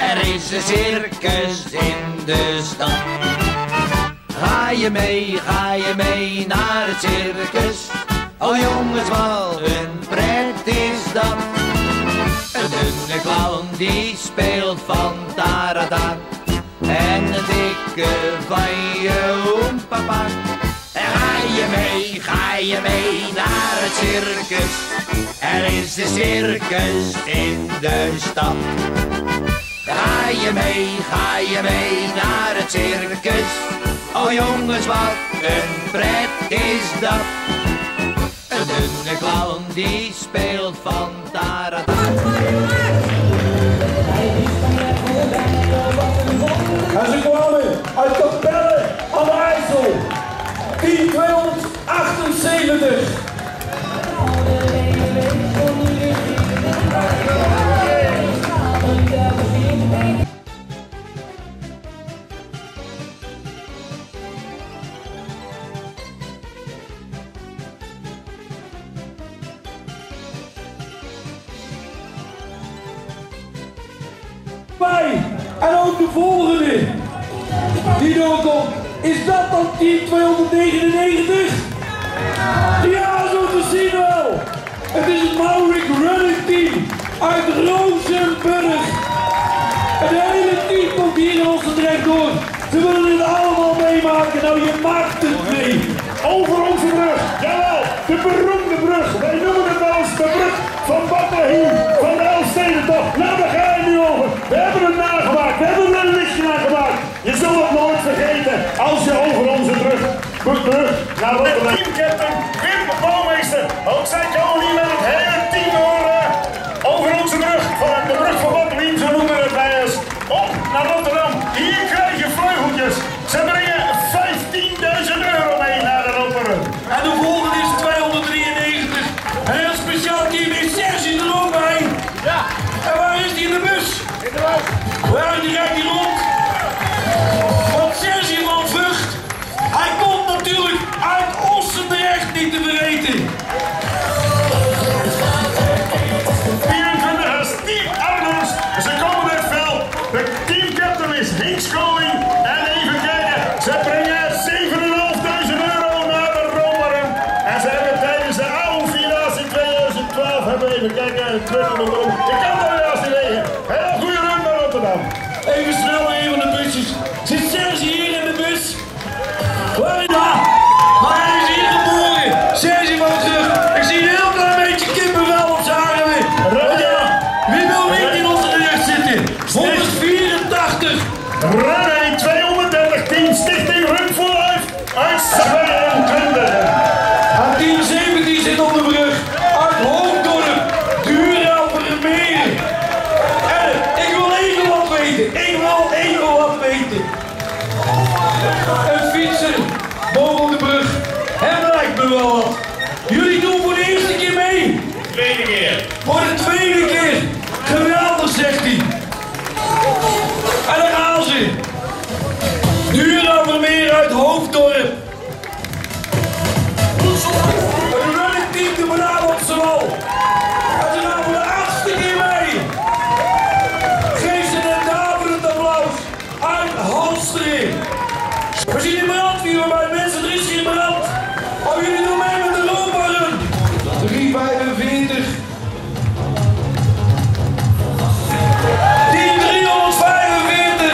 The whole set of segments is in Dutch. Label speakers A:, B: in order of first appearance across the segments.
A: Er is een circus in de stad. Ga je mee naar het circus? Oh jongens, wat een pret is dat. Een dunne clown die speelt van tarata. En een dikke van je oempapa. Ga je mee naar het circus? Er is een circus in de stad. Ga je mee naar het circus? Oh jongens, wat een pret is dat. Een dunne clown die speelt van tarata.
B: En ze kwamen uit Capelle aan de IJssel. Team 278. En ook de volgende die doorkomt, is dat dan team 299? Ja, zo te zien wel. Het is het Maurik Running Team uit Rozenburg. Het hele team komt hier in Ossendrecht door. Ze willen dit allemaal meemaken. Nou, je maakt het mee. Over onze brug, jawel, de beroemde brug. Wij noemen het wel eens de brug van Bethlehem, van de Elfstedentocht. Nou, daar ga je nu over. We hebben het nagemaakt, we hebben er een lichtje nagemaakt. Je zult het nooit vergeten als je over onze brug naar Rotterdam. Teamcaptain Wim Bouwmeester, ook zij komen hier met het hele team over onze brug. Van de brug van Bethlehem, zo noemen we het bij ons. Op naar Rotterdam. Hier krijg je vleugeltjes. Ze brengen 15.000 euro mee naar de Rotterdam. En de volgende is 293. Een heel speciaal team is Sergi er ook bij. Ja. En waar is die in de bus? In de bus. Waar die rijdt die rond? Want Sergi van Vught, hij komt natuurlijk uit Ossendrecht, niet te vergeten. 24 is Team Arnons. Ze komen met veel. De teamcaptain is Hinks Going. En even kijken, ze brengen 7.500 euro naar de Rotterdam. En ze hebben tijdens de oude finals in 2012 hebben we even kijken. Ik kan er juist niet liggen. Hele goede run naar Rotterdam. Even snel naar een van de busjes. Zit Sergi hier in de bus? Waar is dat? Maar hij is hier geboren. Sergi van terug. Ik zie een heel klein beetje kippenvel op zijn haren weer. Ja. Wie wil niet in onze jeugd zitten? 184. Run 230. Team Stichting Run for Life uit 22. En team 17 zit op de brug. Uit Hoogdorp. Duurauvermeer. En ik wil even wat weten. Een fietser boven de brug. Hem lijkt me wel wat. Jullie doen voor de eerste keer mee. Tweede keer. Voor de tweede keer. Geweldig, zegt hij. En daar gaan ze. Duurauvermeer uit Hoofddorp. Een running team te Brabantse Wal. En ze gaan voor de 8e keer mee. Geef ze een daverend applaus uit Halsteren. We zien in brandvuur bij de mensen, er is geen brand. Oh, jullie doen mee met de Roombarren. 345. Team 345.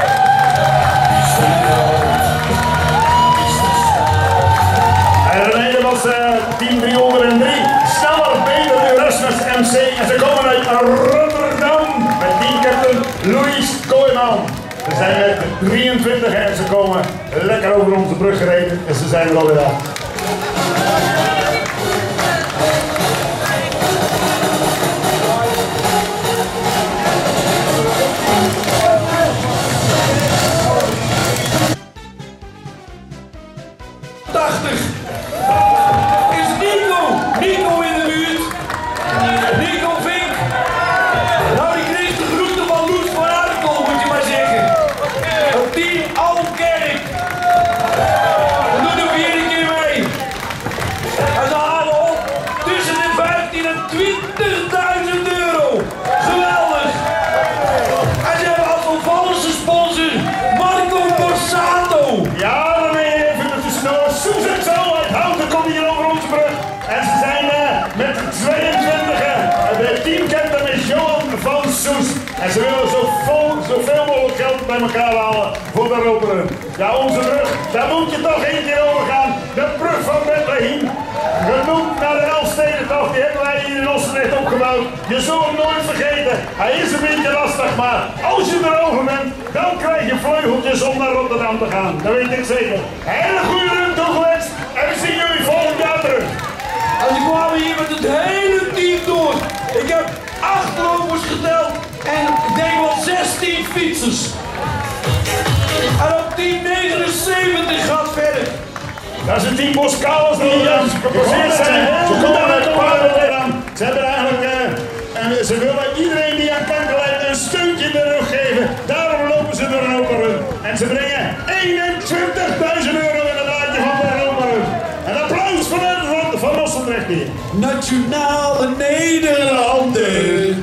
B: En beneden was team 303. Sneller, beter, Erasmus MC. En ze komen uit Rotterdam met teamcaptain Louis Kooijman. Ze zijn met 23 en ze komen lekker over onze brug gereden en ze zijn er alweer af. Nico in de buurt. Nico Vink. Nou, die kreeg de groeten van Loes van Aardenkool, moet je maar zeggen. Het team Alkerk. We doen de 4e keer mee.
C: zoveel mogelijk geld bij elkaar halen voor de Roperun. Ja, onze brug, daar moet je toch één keer over gaan. De brug van Bethlehem. Genoemd naar de Elfstedentocht, die hebben wij hier in Ossenrecht opgebouwd. Je zult hem nooit vergeten. Hij is een beetje lastig, maar als je erover bent, dan krijg je vleugeltjes om naar Rotterdam te gaan. Dat weet ik zeker. Hele goede run toegewenst en we zien jullie volgend jaar terug.
B: En die kwamen hier met het hele team door. Ik heb 8 lopers geteld en ik denk wel 16 fietsers. En op team 79 gaat verder.
C: Dat is het team Boskalis die gepasseerd zijn. Ze komen uit Rotterdam. Ze hebben eigenlijk, ze willen iedereen die aan kanker lijdt een steuntje in de rug geven. Daarom lopen ze de Roperun. En ze brengen 21.000 euro in het laadje van de Roperun. Een applaus van Ossenrecht hier.
B: Nationale Nederlanden.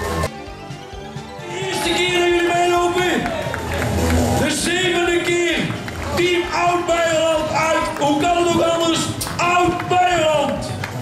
B: De eerste keer dat jullie meelopen. De 7e keer. Team Oud-Beierland uit. Hoe kan het ook anders? Oud-Beierland.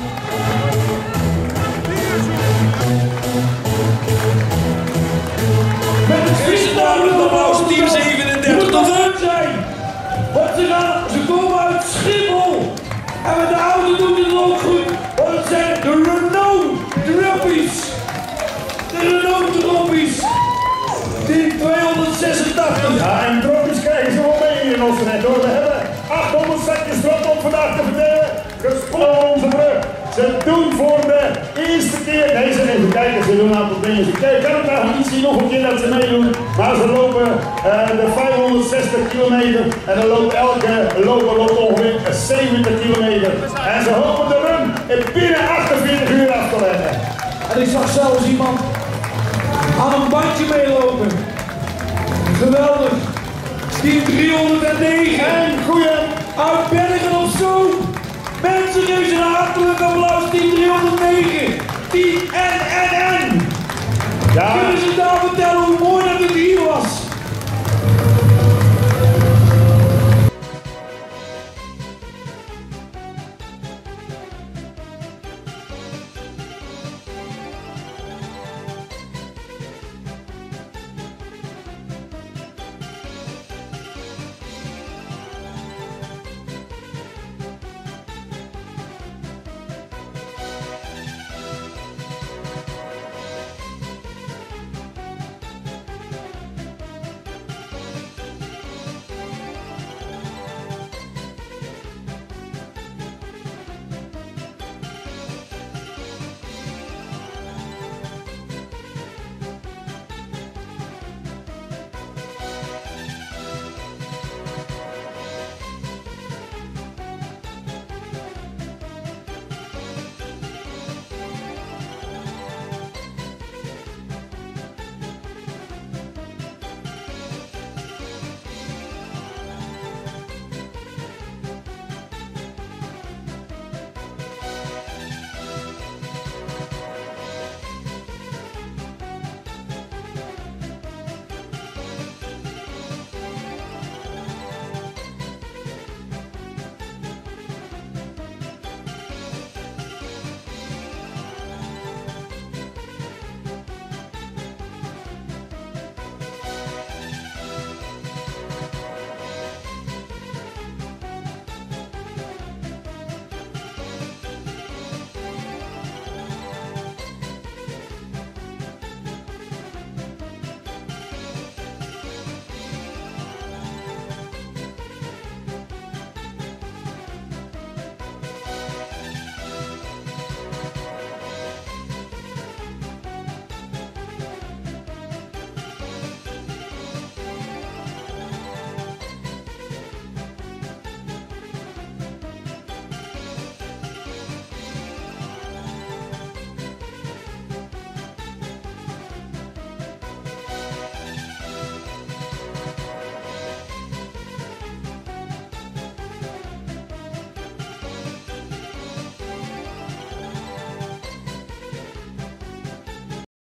B: Met het eerste namelijk applaus team 37 tot uit zijn. Want ze komen uit Schiphol. En met de auto doet het ook goed. Want het zijn de Renault Droppies. De Renault Droppies. Team 286.
C: Ja, en droppies krijgen ze wel mee hier in Ossenrecht hoor. We hebben 800 zakjes drop op vandaag te verdelen. Gesprongen op onze brug. Ze doen voor de eerste keer, nee ze even kijken, ze doen een aantal dingen. Ik kan het nog niet zien nog een keer dat ze meedoen, maar ze lopen de 560 kilometer en dan loopt elke loper ongeveer 70 kilometer. En ze hopen de run binnen 48 uur af te leggen.
B: En ik zag zelfs iemand aan een bandje meelopen. Geweldig. Team 309.
C: En goeie.
B: Uit Bergen of zo. Mensen, geef ze een hartelijk applaus. Team 309. Team NNN.
C: Ja.
B: Kunnen ze daar vertellen hoe mooi